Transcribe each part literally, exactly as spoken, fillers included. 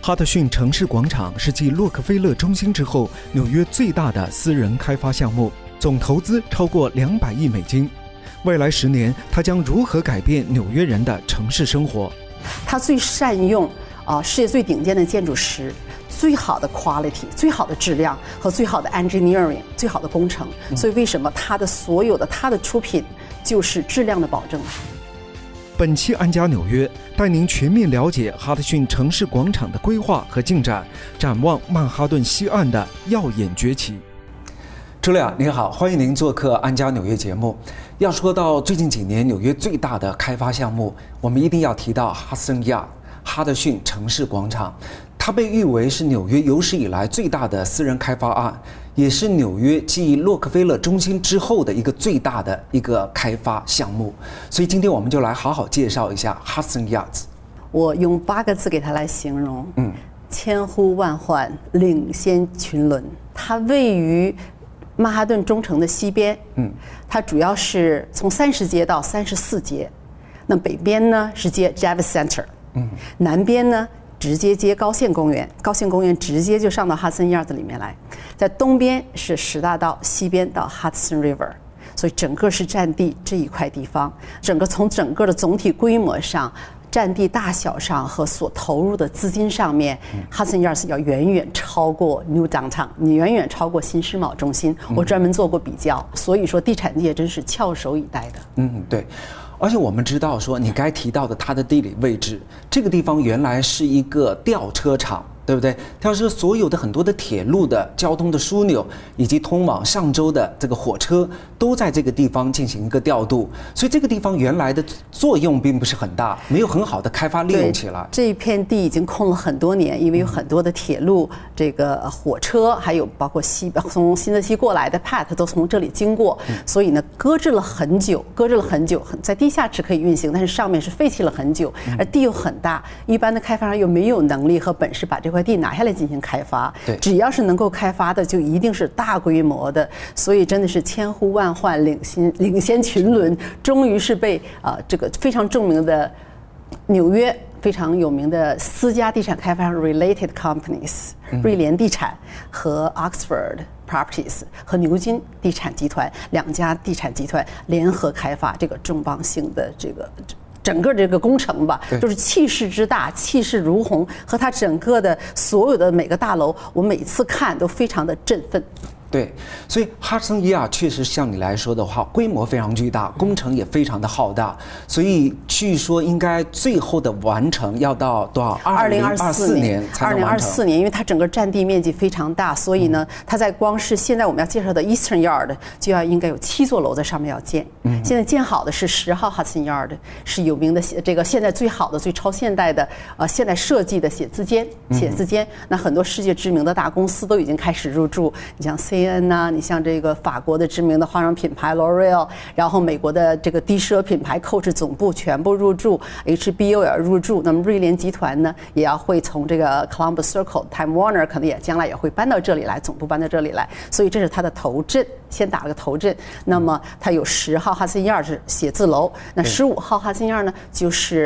哈特逊城市广场是继洛克菲勒中心之后纽约最大的私人开发项目，总投资超过两百亿美金。未来十年，它将如何改变纽约人的城市生活？ 它最善用啊、呃、世界最顶尖的建筑师，最好的 quality， 最好的质量和最好的 engineering， 最好的工程。所以为什么它的所有的它的出品就是质量的保证？ 本期安家纽约带您全面了解哈特逊城市广场的规划和进展，展望曼哈顿西岸的耀眼崛起。朱莉亚，您好，欢迎您做客安家纽约节目。要说到最近几年纽约最大的开发项目，我们一定要提到 Hudson Yard 哈特逊城市广场。它被誉为是纽约有史以来最大的私人开发案，也是纽约继洛克菲勒中心之后的一个最大的一个开发项目。所以今天我们就来好好介绍一下 Hudson Yards。 我用八个字给它来形容，嗯，千呼万唤，领先群伦。它位于曼哈顿中城的西边，嗯，它主要是从三十街到三十四街，那北边呢是接 Javits Center， 嗯，南边呢直接接高线公园，高线公园直接就上到 Hudson Yards 里面来，在东边是十大道，西边到 Hudson River， 所以整个是占地这一块地方，整个从整个的总体规模上。占地大小上和所投入的资金上面，嗯，Hudson Yards 要远远超过 New Downtown， 你远远超过新世贸中心。我专门做过比较，所以说地产界真是翘首以待的。 嗯，对。而且我们知道说，你该提到的它的地理位置，这个地方原来是一个吊车场。对不对？它是所有的很多的铁路的交通的枢纽，以及通往上州的这个火车，都在这个地方进行一个调度。所以这个地方原来的作用并不是很大，没有很好的开发利用起来。 这一片地已经空了很多年，因为有很多的铁路、这个火车，还有包括西从新泽西过来的 path 都从这里经过，所以呢搁置了很久，搁置了很久，在地下室可以运行，但是上面是废弃了很久，而地又很大，一般的开发商又没有能力和本事把这块地拿下来进行开发，只要是能够开发的，就一定是大规模的，所以真的是千呼万唤，领先领先群伦，终于是被啊、呃、这个非常著名的纽约非常有名的私家地产开发商 Related Companies， 瑞联地产和 Oxford Properties 和牛津地产集团两家地产集团联合开发这个重磅性的这个。整个这个工程吧，就是气势之大，气势如虹，和它整个的所有的每个大楼，我每次看都非常的振奋。 对，所以 Hudson Yards 确实像你来说的话，规模非常巨大，工程也非常的浩大，所以据说应该最后的完成要到多少？二零二四年才能完成。二零二四年，因为它整个占地面积非常大，所以呢，它在光是现在我们要介绍的 Eastern Yard 就要应该有七座楼在上面要建。嗯，现在建好的是十号 Hudson Yard， 是有名的这个现在最好的、最超现代的呃现代设计的写字间，写字间。那很多世界知名的大公司都已经开始入驻，你像 C。呐、啊，你像这个法国的知名的化妆品牌 L'Oreal， 然后美国的这个低奢品牌 Coach 总部全部入驻 ，H B O 也要入驻。那么瑞联集团呢，也要会从这个 Columbus Circle、Time Warner 可能也将来也会搬到这里来，总部搬到这里来。所以这是它的头阵，先打了个头阵。那么它有十号 Hudson Yard 是写字楼，那十五号 Hudson Yard 呢就是。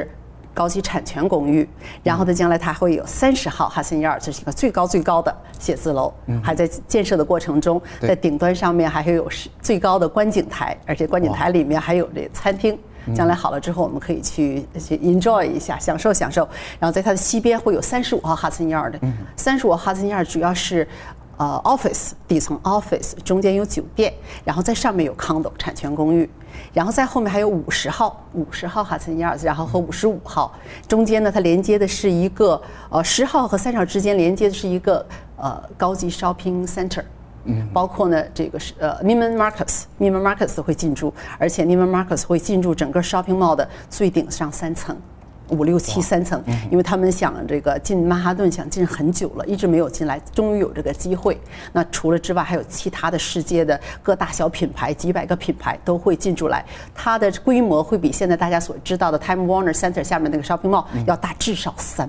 高级产权公寓，然后呢，将来它会有三十号 Hudson Yard， 这是一个最高最高的写字楼，还在建设的过程中，在顶端上面还会有最高的观景台，而且观景台里面还有这餐厅。将来好了之后，我们可以去去 enjoy 一下，享受享受。然后在它的西边会有三十五号 Hudson Yard， 三十五号 Hudson Yard 主要是。呃 ，office 底层 office 中间有酒店，然后在上面有 condo 产权公寓，然后在后面还有五十号，五十号 Hudson Yards， 然后和五十五号中间呢，它连接的是一个呃十号和三十号之间连接的是一个呃高级 shopping center。嗯，包括呢，这个是呃 Neiman Marcus，Neiman Marcus 会进驻，而且 Neiman Marcus 会进驻整个 shopping mall 的最顶上三层。五六七三层，因为他们想这个进曼哈顿想进很久了，一直没有进来，终于有这个机会。那除了之外，还有其他的世界的各大小品牌，几百个品牌都会进驻来。它的规模会比现在大家所知道的 Time Warner Center 下面那个 shopping mall 要大至少三倍。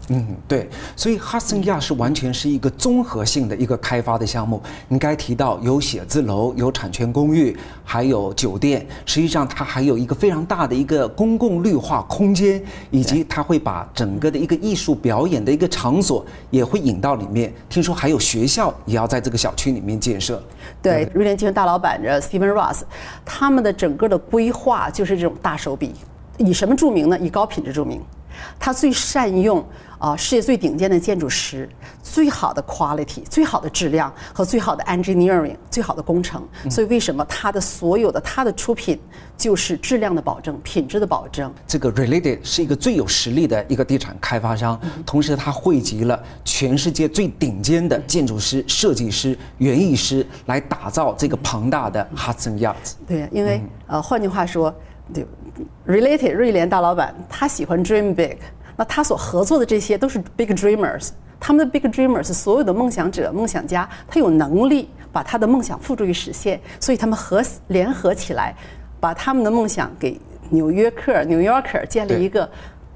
嗯，对，所以哈森亚是完全是一个综合性的一个开发的项目。你刚才提到有写字楼、有产权公寓，还有酒店，实际上它还有一个非常大的一个公共绿化空间，以及它会把整个的一个艺术表演的一个场所也会引到里面。听说还有学校也要在这个小区里面建设。 对，瑞联集团大老板的 Stephen Ross， 他们的整个的规划就是这种大手笔，以什么著名呢？以高品质著名。他最善用啊、呃、世界最顶尖的建筑师，最好的 quality， 最好的质量和最好的 engineering， 最好的工程。所以为什么他的所有的他的出品就是质量的保证、品质的保证？ 这个 Related 是一个最有实力的一个地产开发商，同时它汇集了全世界最顶尖的建筑师、设计师、园艺师来打造这个庞大的 Hudson Yards。 对，因为呃，换句话说，对 Related 瑞联大老板他喜欢 dream big， 那他所合作的这些都是 big dreamers， 他们的 big dreamers 所有的梦想者、梦想家，他有能力把他的梦想付诸于实现，所以他们合联合起来，把他们的梦想给纽约客、New Yorker 建立一个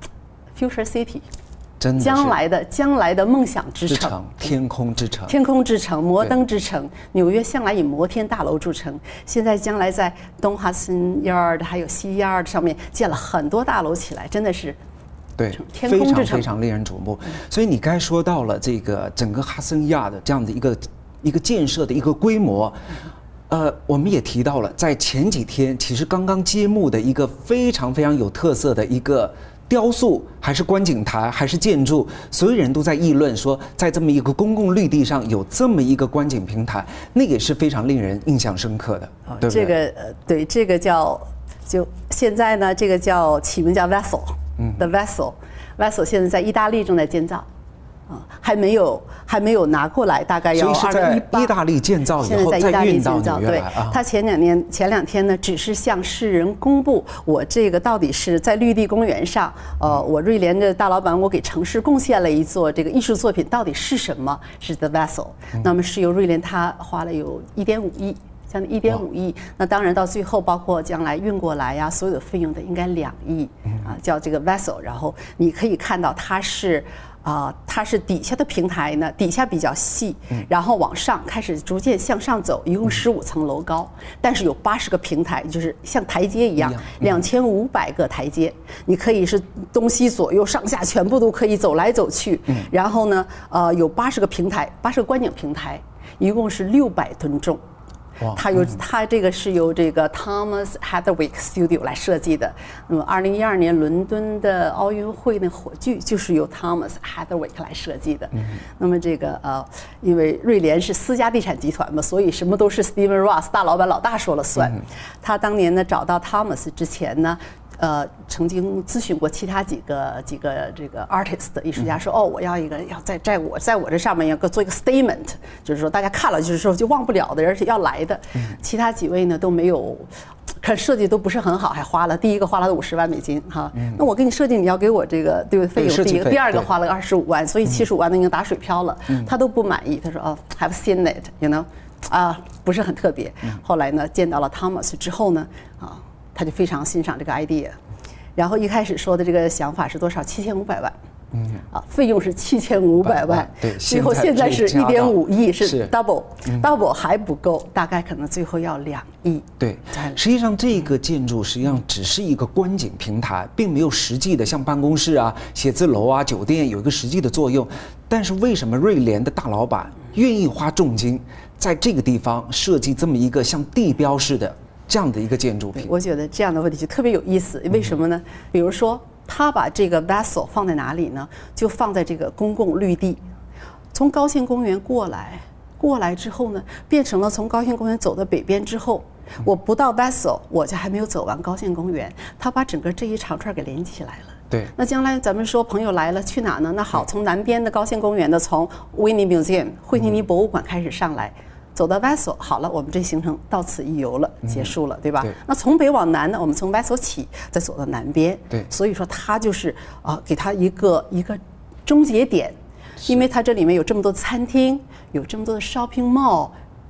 future city。将来的将来的梦想之城， 天空之城， 天空之城，摩登之城。纽约向来以摩天大楼著称，现在将来在东哈森 Yard 还有西 Yard 上面建了很多大楼起来，真的是对，非常非常令人瞩目。所以你刚才说到了这个整个哈森亚的这样的一个一个建设的一个规模。呃，我们也提到了，在前几天其实刚刚揭幕的一个非常非常有特色的一个雕塑，还是观景台，还是建筑，所有人都在议论说，在这么一个公共绿地上有这么一个观景平台，那个也是非常令人印象深刻的，哦、对不对？ 这个呃，对，这个叫就现在呢，这个叫起名叫 Vessel， 嗯 ，The Vessel，Vessel 现在在意大利正在建造。啊，还没有还没有拿过来，大概要二零一八。 意大利建造以后再运到纽约来啊。 他前两年前两天呢，只是向世人公布我这个到底是在绿地公园上，呃，我瑞联的大老板，我给城市贡献了一座这个艺术作品，到底是什么？是 The Vessel。那么是由瑞联他花了有一点五亿。将近一点五亿，那当然到最后包括将来运过来呀，所有的费用的应该两亿啊，叫这个 vessel。然后你可以看到它是啊、呃，它是底下的平台呢，底下比较细，然后往上开始逐渐向上走，一共十五层楼高，但是有八十个平台，就是像台阶一样，两千五百个台阶，你可以是东西左右上下全部都可以走来走去。然后呢，呃，有八十个平台，八十个观景平台，一共是六百吨重。它由它这个是由这个 Thomas Heatherwick Studio 来设计的。那么，二零一二年伦敦的奥运会那火炬就是由 Thomas Heatherwick 来设计的。嗯、那么这个呃，因为瑞联是私家地产集团嘛，所以什么都是 Stephen Ross 大老板老大说了算。嗯、他当年呢找到 Thomas 之前呢。呃，曾经咨询过其他几个几个这个 artist 艺术家说，哦，我要一个要在在我在我这上面要做一个 statement， 就是说大家看了就是说就忘不了的，而且要来的。其他几位呢都没有，看设计都不是很好，还花了第一个花了五十万美金哈。那我给你设计，你要给我这个对费用，第一个第二个花了二十五万，所以七十五万都已经打水漂了，他都不满意。他说哦 ，Have seen it，you know， 啊，不是很特别。后来呢，见到了 Thomas 之后呢，啊。他就非常欣赏这个 idea， 然后一开始说的这个想法是多少？七千五百万，嗯，啊，费用是七千五百万， 对， 最后现在是一点五亿，是 double，double 还不够，大概可能最后要两亿。 对，实际上这个建筑实际上只是一个观景平台，并没有实际的像办公室啊、写字楼啊、酒店有一个实际的作用。但是为什么瑞联的大老板愿意花重金在这个地方设计这么一个像地标式的？这样的一个建筑品， 我觉得这样的问题就特别有意思。为什么呢？比如说，他把这个 vessel 放在哪里呢？就放在这个公共绿地。从高兴公园过来，过来之后呢，变成了从高兴公园走到北边之后，我不到 vessel， 我就还没有走完高兴公园。他把整个这一长串给连起来了。 对。 那将来咱们说朋友来了去哪呢？那好，从南边的高兴公园的从 Whitney Museum 惠尼尼博物馆开始上来。走到 Vessel 好了，我们这行程到此一游了，结束了，对吧？对。那从北往南呢，我们从 Vessel 起，再走到南边。 对。 所以说，它就是啊、呃，给它一个一个终结点，因为它这里面有这么多餐厅，有这么多的 shopping mall，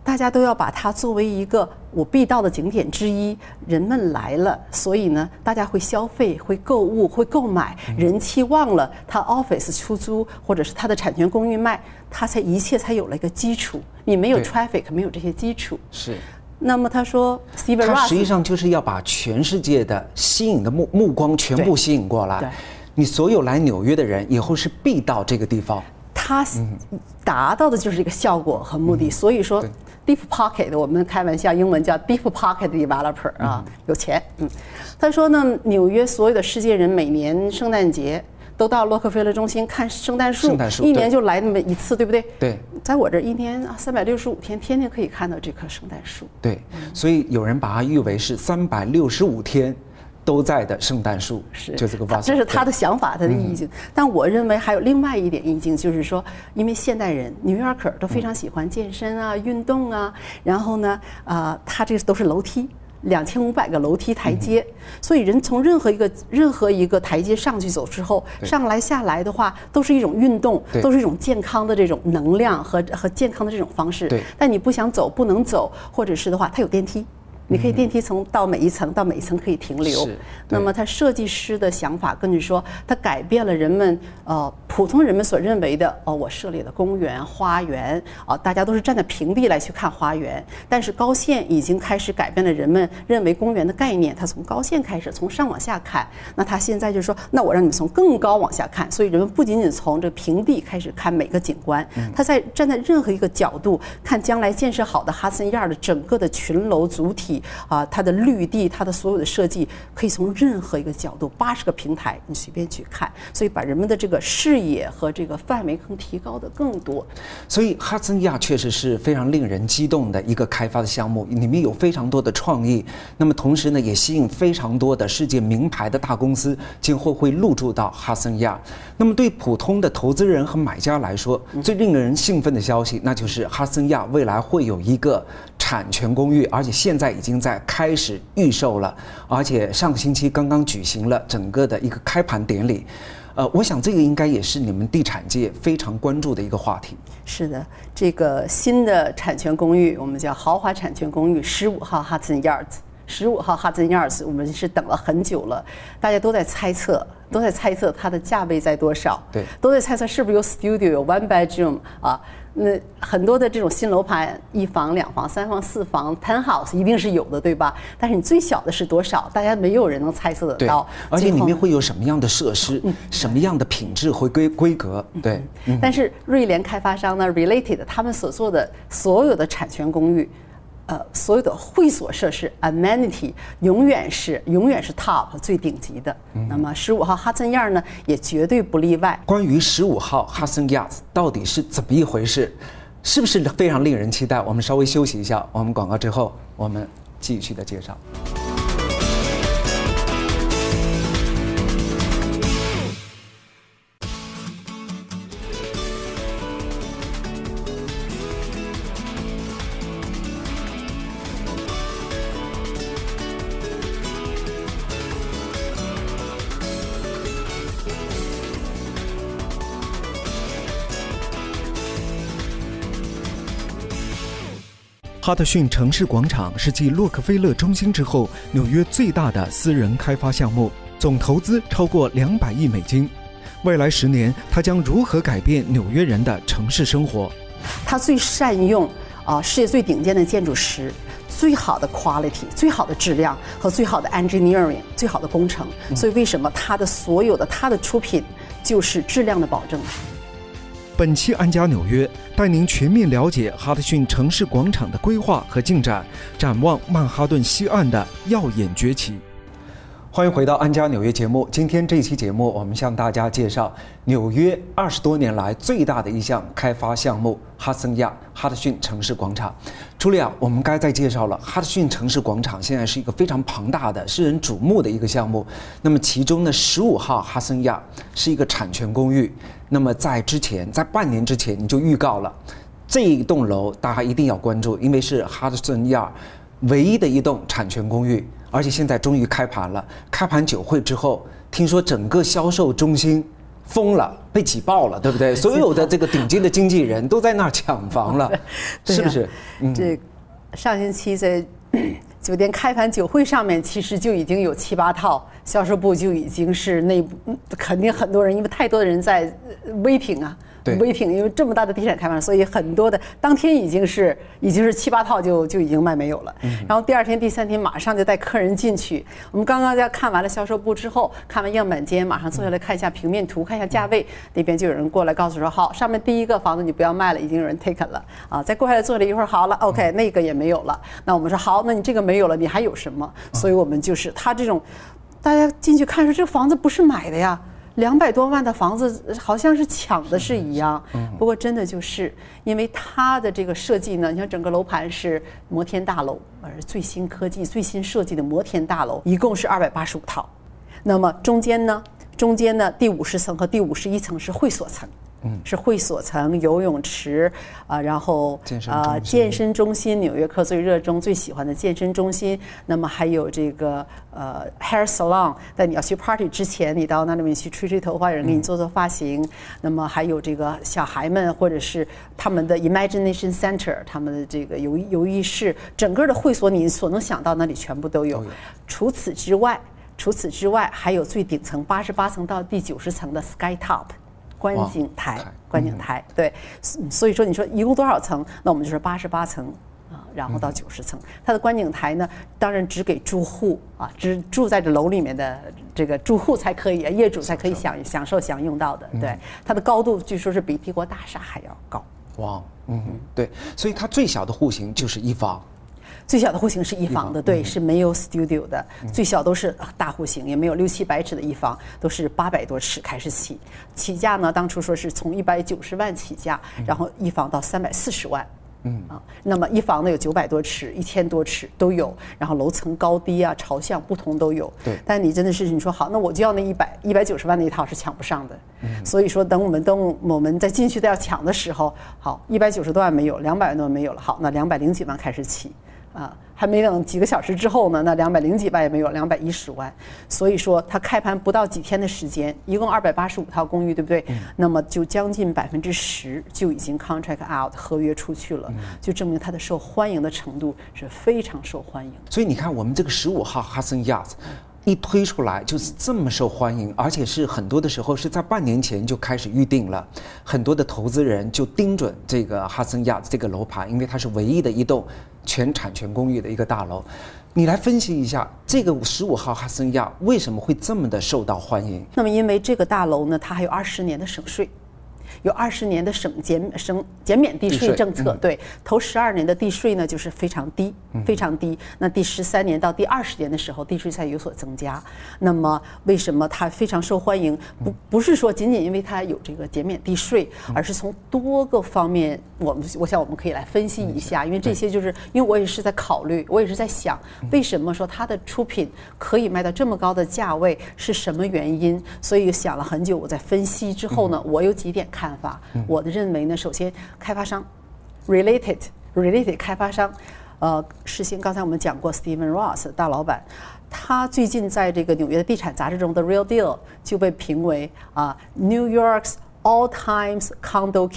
大家都要把它作为一个我必到的景点之一。人们来了，所以呢，大家会消费、会购物、会购买，人气旺了，它 office 出租或者是它的产权公寓卖，它才一切才有了一个基础。你没有 traffic， 没有这些基础。 是。 那么他说 ，Stephen Ross， 他实际上就是要把全世界的吸引的目目光全部吸引过来。 对， 你所有来纽约的人以后是必到这个地方。 他达到的就是这个效果和目的，嗯、所以说 deep pocket， 我们开玩笑，英文叫 deep pocket developer 啊，嗯、有钱。嗯，他说呢，纽约所有的世界人每年圣诞节都到洛克菲勒中心看圣诞树， 圣诞树一年就来那么一次，对不对？ 对， 在我这一年啊，三百六十五天，天天可以看到这棵圣诞树。 对，所以有人把它誉为是三百六十五天都在的圣诞树， 是就这个。 这是他的想法，他的意境。嗯、但我认为还有另外一点意境，就是说，因为现代人纽约客都非常喜欢健身啊、运动啊，然后呢，啊、呃，他这都是楼梯。两千五百个楼梯台阶，嗯、所以人从任何一个任何一个台阶上去走之后，上来下来的话，都是一种运动，都是一种健康的这种能量和和健康的这种方式。但你不想走，不能走，或者是的话，它有电梯。你可以电梯层到每一层，到每一层可以停留。那么，他设计师的想法跟你说，他改变了人们呃普通人们所认为的哦，我设立的公园、花园啊、呃，大家都是站在平地来去看花园。但是高线已经开始改变了人们认为公园的概念，他从高线开始，从上往下看。那他现在就说，那我让你们从更高往下看，所以人们不仅仅从这平地开始看每个景观，他在站在任何一个角度看将来建设好的哈森亚的整个的群楼主体。啊，它的绿地，它的所有的设计，可以从任何一个角度，八十个平台，你随便去看，所以把人们的这个视野和这个范围更提高的更多。 所以哈森亚确实是非常令人激动的一个开发的项目，里面有非常多的创意，那么同时呢，也吸引非常多的世界名牌的大公司今后会入驻到哈森亚。那么对普通的投资人和买家来说，最令人兴奋的消息，那就是哈森亚未来会有一个产权公寓，而且现在已经在开始预售了，而且上个星期刚刚举行了整个的一个开盘典礼。呃，我想这个应该也是你们地产界非常关注的一个话题。 是的，这个新的产权公寓，我们叫豪华产权公寓，十五号 Hudson Yards， 十五号 Hudson Yards， 我们是等了很久了，大家都在猜测。都在猜测它的价位在多少， 对， 都在猜测是不是有 studio 有 one bedroom 啊，那很多的这种新楼盘，一房、两房、三房、四房 penthouse 一定是有的，对吧？但是你最小的是多少？大家没有人能猜测得到。 而且里面会有什么样的设施，嗯、什么样的品质和规规格？对。 嗯、但是瑞联开发商呢 ，Related 他们所做的所有的产权公寓。呃，所有的会所设施 amenity 永远是永远是 top 最顶级的。嗯、那么十五号哈森亚呢，也绝对不例外。 关于十五号哈森亚到底是怎么一回事，是不是非常令人期待？我们稍微休息一下，我们广告之后，我们继续的介绍。哈特逊城市广场是继洛克菲勒中心之后纽约最大的私人开发项目，总投资超过两百亿美金。未来十年，它将如何改变纽约人的城市生活？ 它最善用啊、呃、世界最顶尖的建筑师，最好的 quality， 最好的质量和最好的 engineering， 最好的工程。所以为什么它的所有的它的出品就是质量的保证？ 本期安家纽约带您全面了解哈特逊城市广场的规划和进展，展望曼哈顿西岸的耀眼崛起。欢迎回到安家纽约节目。今天这期节目，我们向大家介绍纽约二十多年来最大的一项开发项目——哈森亚哈特逊城市广场。朱莉亚，我们刚才介绍了哈特逊城市广场现在是一个非常庞大的、世人瞩目的一个项目。那么其中呢，十五号哈森亚是一个产权公寓。那么在之前，在半年之前你就预告了，这一栋楼大家一定要关注，因为是哈特逊亚唯一的一栋产权公寓。而且现在终于开盘了，开盘酒会之后，听说整个销售中心疯了，被挤爆了，对不对？所有的这个顶尖的经纪人都在那儿抢房了，是不是？ 嗯，这上星期在酒店开盘酒会上面，其实就已经有七八套，销售部就已经是内部，肯定很多人，因为太多的人在 waiting 啊。waiting， 因为这么大的地产开盘，所以很多的当天已经是已经是七八套就就已经卖没有了。嗯、然后第二天、第三天马上就带客人进去。我们刚刚在看完了销售部之后，看完样板间，马上坐下来看一下平面图，看一下价位。那边就有人过来告诉说，好，上面第一个房子你不要卖了，已经有人 take 了啊。再过来坐了一会儿，好了 ，OK， 那个也没有了。那我们说好，那你这个没有了，你还有什么？所以我们就是他这种，大家进去看说这个房子不是买的呀。两百多万的房子好像是抢的是一样，不过真的就是因为它的这个设计呢，你像整个楼盘是摩天大楼，而最新科技、最新设计的摩天大楼，一共是二百八十五套。那么中间呢，中间呢第五十层和第五十一层是会所层。嗯，是会所层、游泳池啊、呃，然后啊、呃、健身中心，纽约客最热衷、最喜欢的健身中心。那么还有这个呃 hair salon， 在你要去 party 之前，你到那里面去吹吹头发，有人给你做做发型。嗯、那么还有这个小孩们或者是他们的 imagination center， 他们的这个游游艺室，整个的会所你所能想到那里全部都有。除此之外，除此之外还有最顶层八十八层到第九十层的 sky top。观景台，观景台，对，所以说你说一共多少层？那我们就是八十八层啊，然后到九十层。它的观景台呢，当然只给住户啊，只住在这楼里面的这个住户才可以，业主才可以享享受享用到的。对，它的高度据说是比帝国大厦还要高。哇， 嗯，对，所以它最小的户型就是一房。 最小的户型是一房的，对，是没有 studio 的，最小都是大户型，也没有六七百尺的一房，都是八百多尺开始起，起价呢，当初说是从一百九十万起价，然后一房到三百四十万。嗯啊，那么一房呢有九百多尺、一千多尺都有，然后楼层高低啊、朝向不同都有。对，但你真的是你说好，那我就要那一百一百九十万那一套是抢不上的。嗯，所以说等我们等我们在进去再要抢的时候，好，一百九十多万没有，两百万多没有了，好，那两百零几万开始起。啊，还没等几个小时之后呢，那两百零几万也没有，两百一十万。所以说，它开盘不到几天的时间，一共二百八十五套公寓，对不对？嗯、那么就将近百分之十就已经 contract out 合约出去了，嗯、就证明它的受欢迎的程度是非常受欢迎。 所以你看，我们这个十五号 Hudson Yards。一推出来就是这么受欢迎，而且是很多的时候是在半年前就开始预定了，很多的投资人就盯准这个 Hudson Yards 这个楼盘，因为它是唯一的一栋全产权公寓的一个大楼。你来分析一下这个十五号 Hudson Yards 为什么会这么的受到欢迎？ 那么因为这个大楼呢，它还有二十年的省税。有二十年的省减省减免地税政策，嗯、对，头十二年的地税呢就是非常低，非常低。那第十三年到第二十年的时候，地税才有所增加。那么为什么它非常受欢迎？不不是说仅仅因为它有这个减免地税，而是从多个方面，我们我想我们可以来分析一下，因为这些就是因为我也是在考虑，我也是在想，为什么说它的出品可以卖到这么高的价位，是什么原因？所以想了很久，我在分析之后呢，我有几点看法。我的认为呢，首先开发商 related related 开发商，呃，事先刚才我们讲过 Stephen Ross 大老板，他最近在这个纽约的地产杂志中的 Real Deal 就被评为啊、呃、New York's all times condo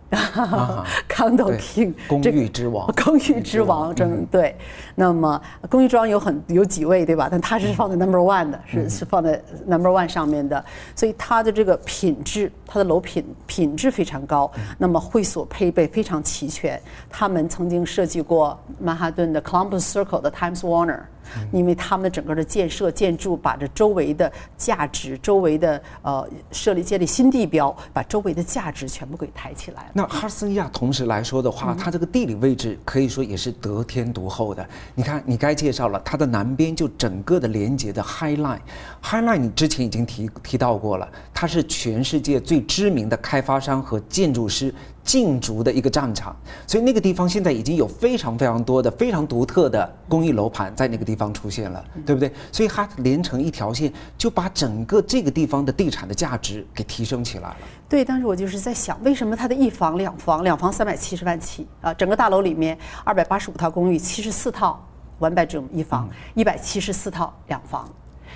king。Condo King， 公寓之王， 公寓之王，真对。那么公寓之王有很有几位，对吧？但他是放在 number one 的，是是放在 number one 上面的，所以它的这个品质，它的楼品品质非常高。那么会所配备非常齐全，他们曾经设计过曼哈顿的 Columbus Circle 的 Times Warner。因为他们整个的建设建筑把这周围的价值、周围的呃设立建立新地标，把周围的价值全部给抬起来了。 那哈森亚同时来说的话，它这个地理位置可以说也是得天独厚的。你看，你该介绍了，它的南边就整个的连接的 High Line，High Line 你之前已经提提到过了，它是全世界最知名的开发商和建筑师竞逐的一个战场，所以那个地方现在已经有非常非常多的非常独特的公寓楼盘在那个地方出现了，对不对？所以它连成一条线，就把整个这个地方的地产的价值给提升起来了。 对，当时我就是在想，为什么它的一房、两房、两房三百七十万起啊？整个大楼里面二百八十五套公寓，七十四套 one bedroom 一房，一百七十四套两房。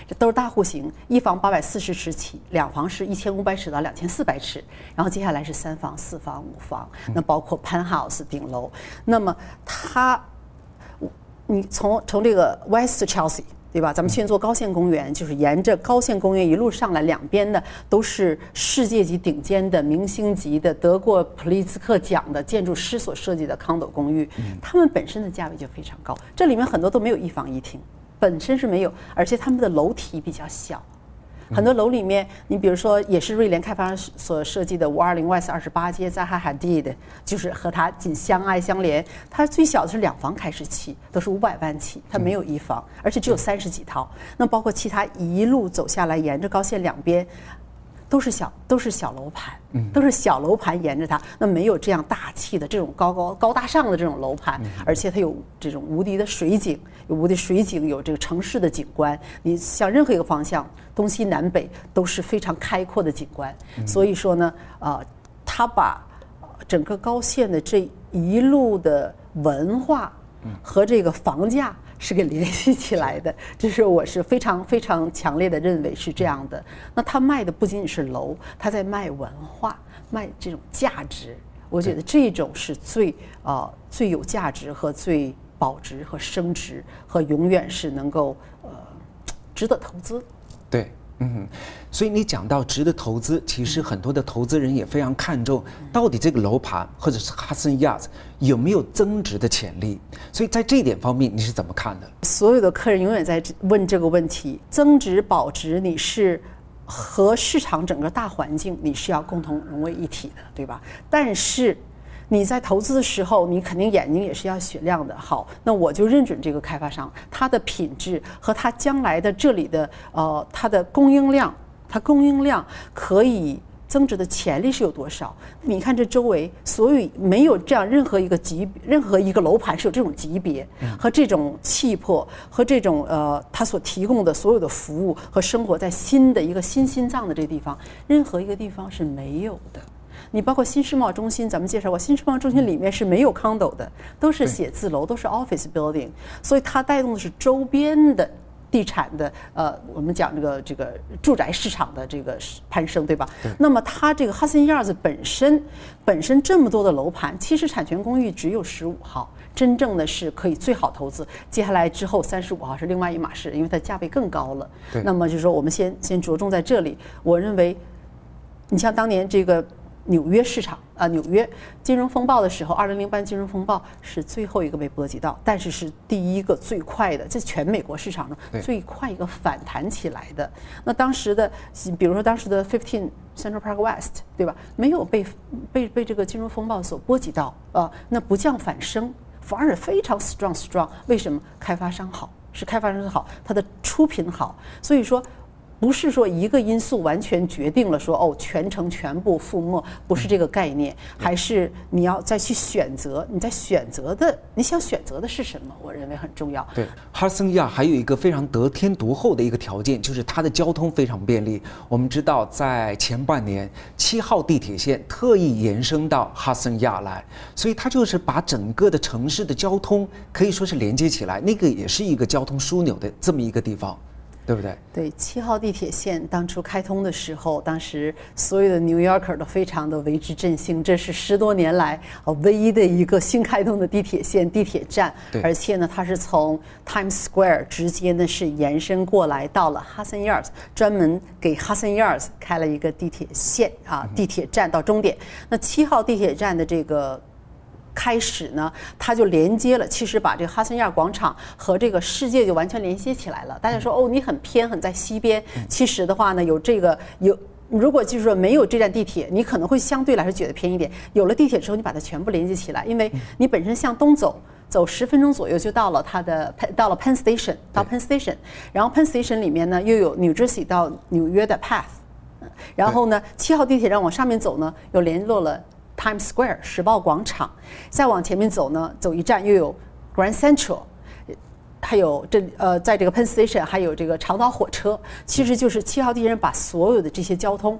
这都是大户型，一房八百四十尺起，两房是一千五百尺到两千四百尺，然后接下来是三房、四房、五房，那包括 penthouse 顶楼。那么它，你从从这个 West Chelsea。对吧？咱们现在做高线公园，就是沿着高线公园一路上来，两边的都是世界级顶尖的明星级的得过普利兹克奖的建筑师所设计的康斗公寓，他们本身的价位就非常高。这里面很多都没有一房一厅，本身是没有，而且他们的楼体比较小。很多楼里面，你比如说，也是瑞联开发商所设计的五二零 West 二十八街扎哈哈蒂的，就是和它紧相爱相连。它最小的是两房开始起，都是五百万起，它没有一房，而且只有三十几套。那包括其他一路走下来，沿着高线两边。都是小都是小楼盘，都是小楼盘沿着它，那没有这样大气的这种高高高大上的这种楼盘，而且它有这种无敌的水景，有无敌水景，有这个城市的景观。你向任何一个方向，东西南北都是非常开阔的景观。所以说呢，呃，它把整个高线的这一路的文化和这个房价。是给联系起来的，这是我是非常非常强烈的认为是这样的。那他卖的不仅仅是楼，他在卖文化，卖这种价值。我觉得这种是最呃最有价值和最保值和升值和永远是能够呃值得投资。 对。嗯，所以你讲到值得投资，其实很多的投资人也非常看重到底这个楼盘或者是 Hudson Yards 有没有增值的潜力。所以在这一点方面，你是怎么看的？ 所有的客人永远在问这个问题：增值保值，你是和市场整个大环境你是要共同融为一体的，对吧？但是你在投资的时候，你肯定眼睛也是要雪亮的。好，那我就认准这个开发商，它的品质和它将来的这里的呃它的供应量，它供应量可以增值的潜力是有多少？你看这周围，所以没有这样任何一个级，任何一个楼盘是有这种级别和这种气魄和这种呃它所提供的所有的服务和生活在新的一个新心脏的这个地方，任何一个地方是没有的。你包括新世贸中心，咱们介绍过，新世贸中心里面是没有 condo 的，都是写字楼，都是 office building， 所以它带动的是周边的地产的，呃，我们讲这个这个住宅市场的这个攀升，对吧？对。那么它这个 Hudson Yards 本身本身这么多的楼盘，其实产权公寓只有十五号，真正的是可以最好投资。接下来之后三十五号是另外一码事，因为它价位更高了。对。那么就是说，我们先先着重在这里。我认为，你像当年这个。纽约市场啊，纽约金融风暴的时候，二零零八金融风暴是最后一个被波及到，但是是第一个最快的，这全美国市场中最快一个反弹起来的。那当时的，比如说当时的 fifteen Central Park West， 对吧？没有被被被这个金融风暴所波及到啊，那不降反升，反而非常 strong strong。为什么？开发商好，是开发商好，它的出品好，所以说。不是说一个因素完全决定了说哦全程全部覆没，不是这个概念，还是你要再去选择，你在选择的你想选择的是什么？我认为很重要。 对，哈森亚还有一个非常得天独厚的一个条件，就是它的交通非常便利。我们知道，在前半年七号地铁线特意延伸到哈森亚来，所以它就是把整个的城市的交通可以说是连接起来，那个也是一个交通枢纽的这么一个地方。对不对？ 对，七号地铁线当初开通的时候，当时所有的 New Yorker 都非常的为之振兴。这是十多年来呃唯一的一个新开通的地铁线、地铁站，而且呢，它是从 Times Square 直接呢是延伸过来到了 Hudson Yards， 专门给 Hudson Yards 开了一个地铁线啊，地铁站到终点。那七号地铁站的这个。开始呢，它就连接了，其实把这个哈森亚广场和这个世界就完全连接起来了。大家说哦，你很偏，很在西边。其实的话呢，有这个有，如果就是说没有这站地铁，你可能会相对来说觉得偏一点。有了地铁之后，你把它全部连接起来，因为你本身向东走。走十分钟左右就到了它的，到了 Penn Station， 到 Penn Station， 然后 Penn Station 里面呢又有 New Jersey 到纽约的 path， 然后呢七号地铁站往上面走呢又联络了。Times Square 时报广场，再往前面走呢，走一站又有 Grand Central， 还有这呃，在这个 Penn Station 还有这个长岛火车，其实就是七号地铁站把所有的这些交通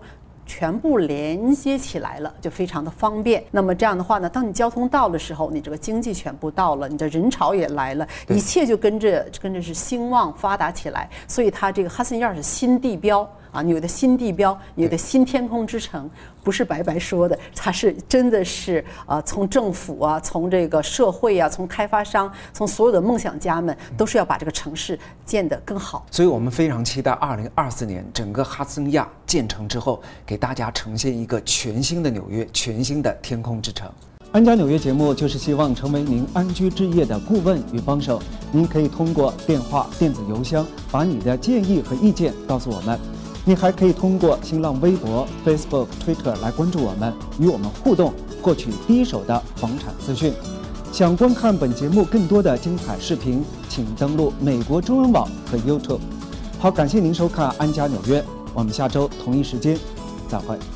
全部连接起来了，就非常的方便。那么这样的话呢，当你交通到的时候，你这个经济全部到了，你的人潮也来了，一切就跟着跟着是兴旺发达起来。所以它这个哈森亚尔是新地标啊，你有的新地标，你有的新天空之城，不是白白说的，它是真的是啊，从政府啊，从这个社会啊，从开发商，从所有的梦想家们，都是要把这个城市建得更好。 所以我们非常期待二零二四年整个哈森亚建成之后，给大家呈现一个全新的纽约，全新的天空之城。 安家纽约节目就是希望成为您安居置业的顾问与帮手。您可以通过电话、电子邮箱把你的建议和意见告诉我们。你还可以通过新浪微博、Facebook、Twitter 来关注我们，与我们互动，获取第一手的房产资讯。想观看本节目更多的精彩视频，请登录美国中文网和 YouTube。好，感谢您收看《安家纽约》，我们下周同一时间再会。